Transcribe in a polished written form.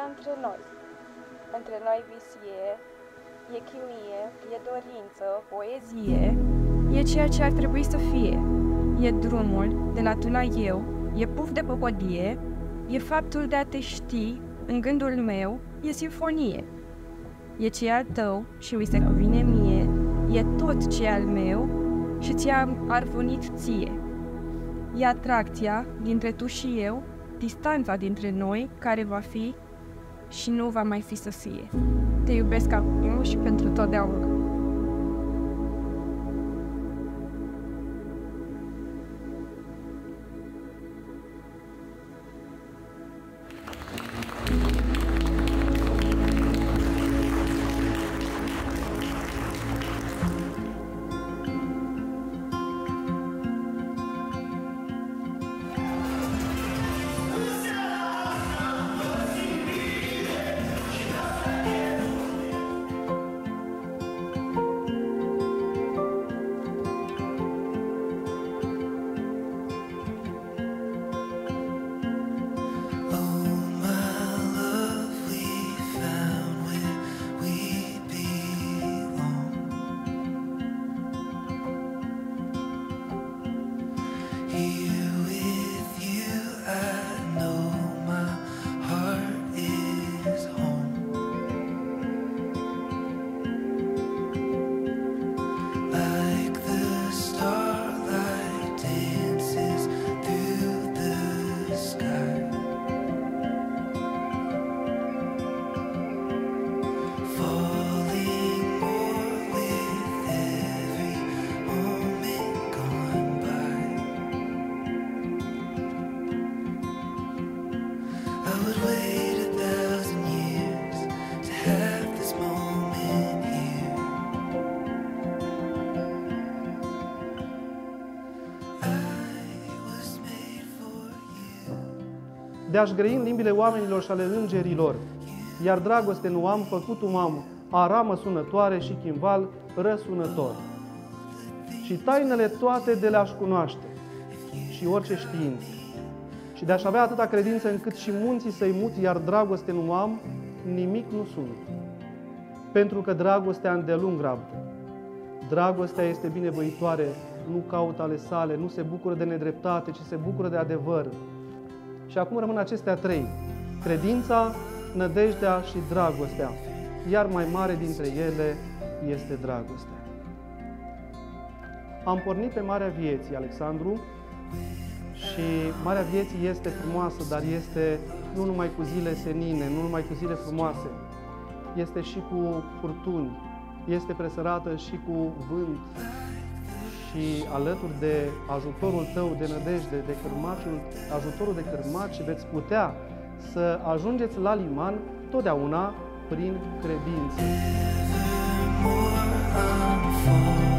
între noi. Între noi vis e chimie, e dorință, poezie, e ceea ce ar trebui să fie. E drumul de la tu la eu, e puf de popodie, e faptul de a te ști în gândul meu, e simfonie. E ce e al tău și ui se vine mie, e tot ce e al meu și ți-a arvunit ție. E atracția dintre tu și eu, distanța dintre noi care va fi și nu va mai fi să fie. Te iubesc acum și pentru totdeauna. De a-și grăi în limbile oamenilor și ale îngerilor, iar dragoste nu am, făcut-o am, aramă sunătoare și chimval răsunător. Și tainele toate de le-aș cunoaște, și orice știință, și de-aș avea atâta credință încât și munții să-i mut, iar dragoste nu am, nimic nu sunt. Pentru că dragostea îndelung rabdă. Dragostea este binevoitoare, nu caută ale sale, nu se bucură de nedreptate, ci se bucură de adevăr. Și acum rămân acestea trei: credința, nădejdea și dragostea, iar mai mare dintre ele este dragostea. Am pornit pe Marea Vieții, Alexandru, și Marea Vieții este frumoasă, dar este nu numai cu zile senine, nu numai cu zile frumoase, este și cu furtuni, este presărată și cu vânt. Și alături de ajutorul tău de nădejde, de ajutorul de cârmaci, veți putea să ajungeți la liman totdeauna prin credință.